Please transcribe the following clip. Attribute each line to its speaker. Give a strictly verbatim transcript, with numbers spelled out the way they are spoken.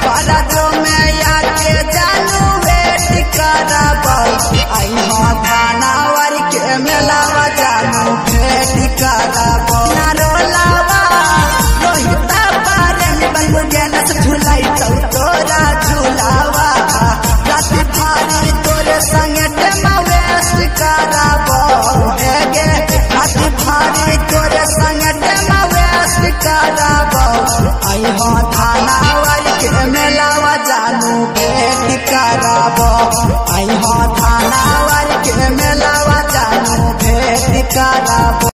Speaker 1: बारातो में आके जानू वेट कराबो आई हो थानावर के मेलावा जानू भेट कराबो नारोलावा रोहिता पारे में बनू गेनस झुलाई तो तोरा झुलावा रात भारी तोरे संगे टेमा वेस्ट कराबो हे गे रात भारी तोरे संगे टेमा वेस्ट कराबो आई हो थानावर के मेलावा जानू भेट कराबो आई हो थानावर के मेलावा जानू भेट कराबो।